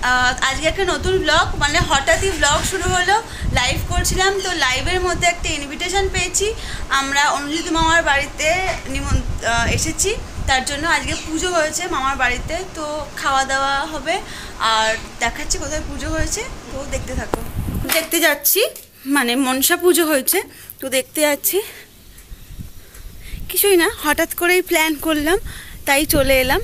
আজকে একটা নতুন ব্লগ, মানে হঠাৎই ব্লগ শুরু হলো। লাইভ করছিলাম, তো লাইভের মধ্যে একটা ইনভিটেশন পেয়েছি। আমরা অনুজিৎ মামার বাড়িতে এসেছি, তার জন্য আজকে পুজো হয়েছে মামার বাড়িতে, তো খাওয়া দাওয়া হবে। আর দেখাচ্ছি কোথায় পুজো হয়েছে, তো দেখতে থাকো। দেখতে যাচ্ছি, মানে মনসা পুজো হয়েছে, তো দেখতে যাচ্ছি। কিছুই না, হঠাৎ করেই প্ল্যান করলাম, তাই চলে এলাম।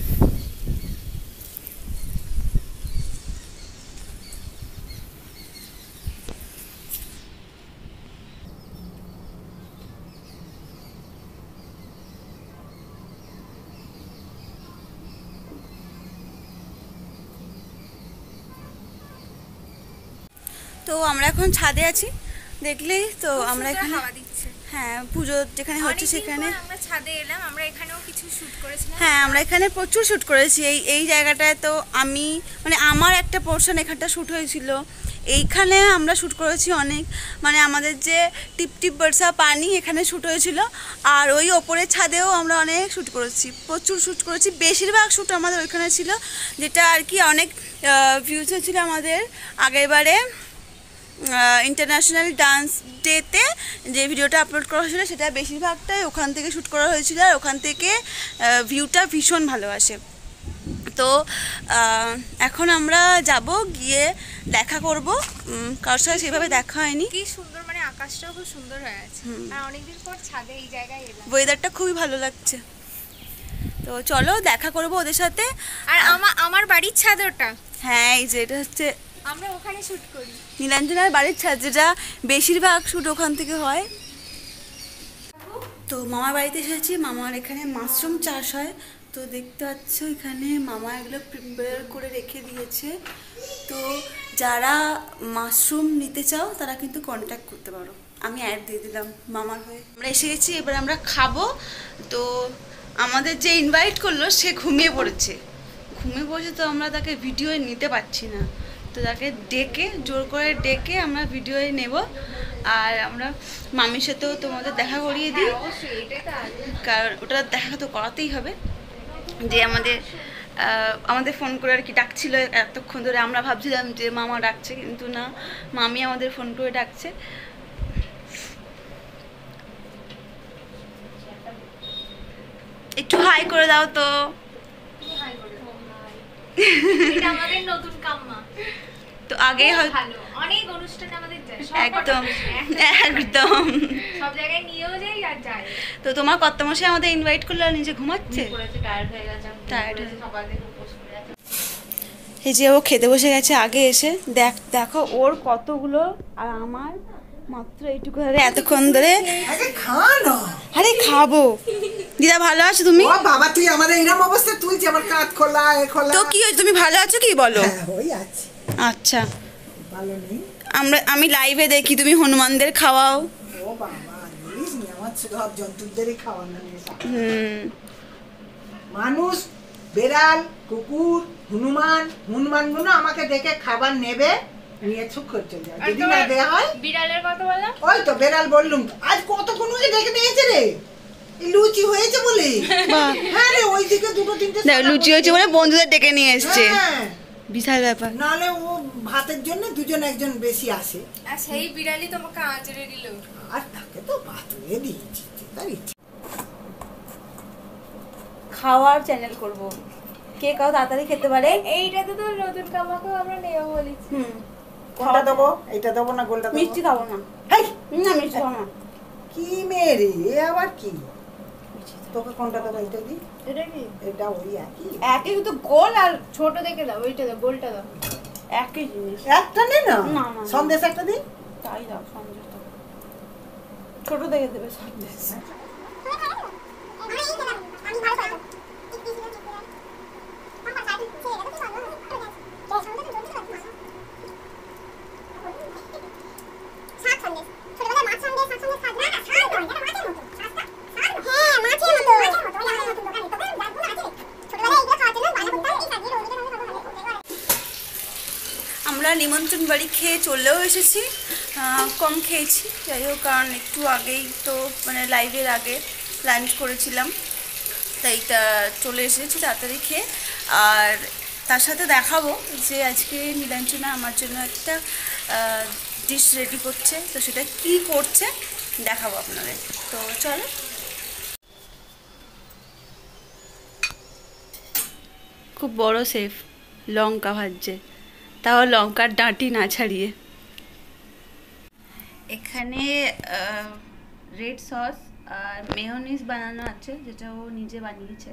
তো আমরা এখন ছাদে আছি, দেখলেই তো। আমরা এখানে হাওয়া দিচ্ছে। হ্যাঁ, পুজো যেখানে হচ্ছে সেখানে আমরা ছাদে এলাম। আমরা এখানেও কিছু শুট করেছিলাম। হ্যাঁ, আমরা এখানে প্রচুর শ্যুট করেছি। এই জায়গাটায় তো আমি, মানে আমার একটা পোর্শন এখানটা শ্যুট হয়েছিল। এইখানে আমরা শ্যুট করেছি অনেক, মানে আমাদের যে টিপ টিপ বর্ষা পানি, এখানে শ্যুট হয়েছিল। আর ওই ওপরের ছাদেও আমরা অনেক শ্যুট করেছি, প্রচুর শ্যুট করেছি। বেশিরভাগ শ্যুট আমাদের ওইখানে ছিল, যেটা আর কি অনেক ভিউজ হয়েছিল আমাদের আগেরবারে ইন্টারন্যাশনাল ডান্স ডেতে যে ভিডিওটা আপলোড করা হয়েছিল, সেটা বেশিরভাগটাই ওখান থেকে শ্যুট করা হয়েছিল। আর ওখান থেকে ভিউটা ভীষণ ভালো আসে। তো এখন আমরা যাব, গিয়ে দেখা করব। কারোর সাথে সেভাবে দেখা হয়নি। কি সুন্দর, মানে আকাশটাও খুব সুন্দর হয়ে আছে। আর অনেকদিন পর ছাদে এই জায়গায় এলাম, ওয়েদারটা খুবই ভালো লাগছে। তো চলো দেখা করব ওদের সাথে। আর আমার বাড়ির ছাদ ওটা। হ্যাঁ, এই যে এটা হচ্ছে আমরা ওখানে শুট করি। নীলাঞ্জনার বাড়ির ছাদ, যেটা বেশিরভাগ শ্যুট ওখান থেকে হয়। তো মামার বাড়িতে এসেছি। মামার এখানে মাশরুম চাষ হয়, তো দেখতে পাচ্ছ এখানে মামা এগুলো প্রিপেয়ার করে রেখে দিয়েছে। তো যারা মাশরুম নিতে চাও তারা কিন্তু কন্ট্যাক্ট করতে পারো। আমি অ্যাড দিয়ে দিলাম মামার হয়ে। আমরা এসে গেছি, এবার আমরা খাবো। তো আমাদের যে ইনভাইট করলো সে ঘুমিয়ে পড়েছে। তো আমরা তাকে ভিডিও নিতে পারছি না, তো তাকে ডেকে, জোর করে ডেকে আমরা ভিডিও নেব। আর আমরা মামির সাথেও তোমাদের দেখা করিয়ে দিই, কারণ ওটা দেখা তো করাতেই হবে। যে আমাদের ফোন করে আর কি ডাকছিল এতক্ষণ ধরে। আমরা ভাবছিলাম যে মামা ডাকছে, কিন্তু না, মামি আমাদের ফোন করে ডাকছে। একটু হাই করে দাও তো। এটা আমাদের নতুন কাম্মা। তো আগে ভালো, অনেক অনুষ্ঠানে আমাদের যায়। একদম একদম সব জায়গায় নিয়েও যাই আর যাই। তো তোমার কর্তামশাই আমাদের ইনভাইট করলো, আর নিজে ঘুমাচ্ছে। টায়ার্ড হয়ে গেছে, টায়ার্ড সকাল থেকে উপোস করে আছে। এই যে ও খেতে বসে গেছে আগে এসে। দেখো ওর কতগুলো, আর আমার মাত্র এইটুকু। এতক্ষণ ধরে আরে খাবো। দিদা ভালো আছো তুমি? বাবা তুই আমার এইরকম অবস্থা, তুই যে আমার কাঁধ খোলা খোলা। তো কি হয়েছে, তুমি ভালো আছো কি বলো? ওই আছে। আচ্ছা, ভালো নেই। আমি লাইভে দেখি তুমি হনুমানদের খাওয়াও। ও বাবা, নিস নি, আমার সব জন্তুদেরই খাওয়ানো। মানুষ, বেড়াল, কুকুর, হনুমানগুলো আমাকে দেখে খাবার নেবে, নিয়ে ছুক করে চলে যায়। যদি না দেয়া হয়। বিড়ালের কথা বললাম, ওই তো বেড়াল বললুম তো, আজ কতক্ষণ দেখে নিয়েছে রে। লুচি হয়েছে বলে। হ্যাঁ রে, ওইদিকে দুটো তিনটে লুচি হয়েছে বলে বন্ধুদের ডেকে নিয়ে এসছে। হ্যাঁ, বিশাল ব্যাপার। নাহলে ও ভাতের জন্য দুজন একজন বেশি আসে। আর সেই বিড়ালই তোমাকে আঁচড়ে দিল। আর তাকে তো বাতুলে দিয়েছি, তার ইচ্ছে। খাওয়ার চ্যানেল করব, কে কাও তাড়াতাড়ি খেতে পারে। এইটাতে তো নতুন কামাকেও আমরা নেব বলেছি। কোনটা দেবো, এইটা দেবো না গোলটা দেবো? মিষ্টি খাবো না। হেই, না মিষ্টি খাবো না। কি মেরে, এ আবার কি? তোকে কোনটা দেবো? এইটা দি। এটা কি? এটা ওই একই। একই, কিন্তু গোল আর ছোট দেখে দাও, ওইটা দাও, গোলটা দাও। একই জিনিস। একটা নে না, না, না। সন্দেশ একটা দিন। তাই দাও, সন্দেশ দাও। ছোট দেখে দেবে সন্দেশ। আমরা নিমন্ত্রণ বাড়ি খেয়ে চলেও এসেছি। কম খেয়েছি, যাই হোক, কারণ একটু আগেই তো, মানে লাইভের আগে লাঞ্চ করেছিলাম, তাই চলে এসেছি তাড়াতাড়ি খেয়ে। আর তার সাথে দেখাবো যে আজকে নীলাঞ্জনা আমার জন্য একটা ডিশ রেডি করছে, তো সেটা কি করছে দেখাবো আপনাদের। তো চলো। খুব বড় শেফ লঙ্কা ভাজছে, তাও লঙ্কার ডাঁটি না ছাড়িয়ে। এখানে রেড সস আর মেয়োনিজ বানানো আছে, যেটা ও নিজে বানিয়েছে।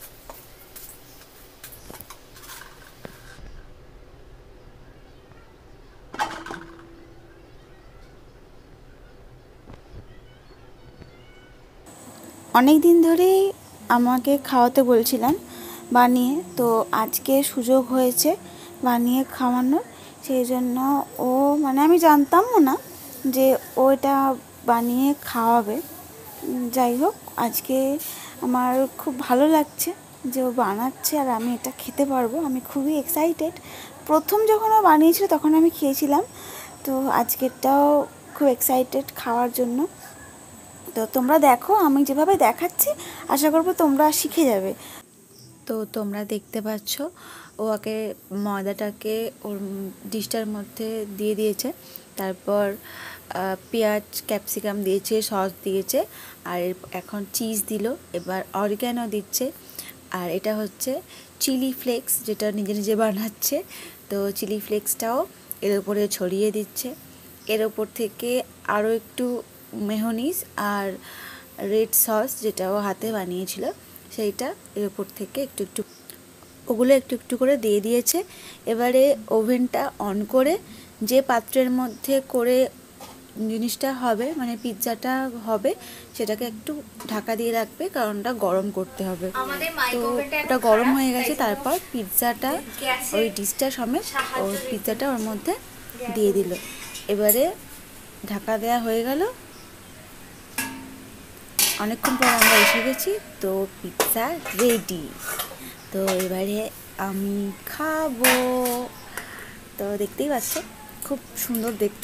অনেক দিন ধরেই আমাকে খাওয়াতে বলছিলাম বানিয়ে, তো আজকে সুযোগ হয়েছে বানিয়ে খাওয়ানোর। সেই জন্য ও মানে আমি জানতামও না যে ও এটা বানিয়ে খাওয়াবে। যাই হোক, আজকে আমার খুব ভালো লাগছে যে ও বানাচ্ছে আর আমি এটা খেতে পারবো। আমি খুবই এক্সাইটেড। প্রথম যখন ও বানিয়েছিল তখন আমি খেয়েছিলাম, তো আজকেরটাও খুব এক্সাইটেড খাওয়ার জন্য। তো তোমরা দেখো, আমি যেভাবে দেখাচ্ছি আশা করবো তোমরা শিখে যাবে। তো তোমরা দেখতে পাচ্ছ ও আগে ময়দাটাকে ওর ডিশটার মধ্যে দিয়ে দিয়েছে, তারপর পেঁয়াজ ক্যাপসিকাম দিয়েছে, সস দিয়েছে, আর এখন চিজ দিল, এবার অরিগ্যানো দিচ্ছে। আর এটা হচ্ছে চিলি ফ্লেক্স, যেটা নিজে নিজে বানাচ্ছে। তো চিলি ফ্লেক্সটাও এর উপরে ছড়িয়ে দিচ্ছে। এর ওপর থেকে আরও একটু মেয়োনিজ আর রেড সস, যেটাও হাতে বানিয়েছিল, সেইটা এর ওপর থেকে একটু একটু ওগুলো একটু একটু করে দিয়ে দিয়েছে। এবারে ওভেনটা অন করে যে পাত্রের মধ্যে করে জিনিসটা হবে, মানে পিৎজাটা হবে, সেটাকে একটু ঢাকা দিয়ে রাখবে, কারণ ওটা গরম করতে হবে। তো ওটা গরম হয়ে গেছে, তারপর পিৎজাটা ওই ডিশটা সমেত ওই পিৎজাটা ওর মধ্যে দিয়ে দিল। এবারে ঢাকা দেওয়া হয়ে গেল। অনেকক্ষণ পর আমরা এসে গেছি, তো পিৎজা রেডি। তো এবারে আমি খাবো। তো দেখতেই পাচ্ছ খুব সুন্দর দেখতে।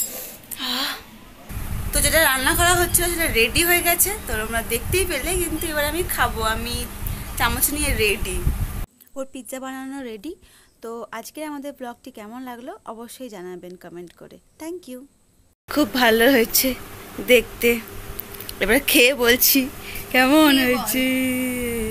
তো যেটা রান্না করা হচ্ছিল সেটা রেডি হয়ে গেছে, তো তোমরা দেখতেই পেলে। কিন্তু এবার আমি খাবো, আমি চামচ নিয়ে রেডি। ওর পিৎজা বানানো রেডি। তো আজকে আমাদের ব্লগটি কেমন লাগলো অবশ্যই জানাবেন কমেন্ট করে। Thank you. খুব ভালো হয়েছে দেখতে। এবার খেয়ে বলছি কেমন হয়েছে।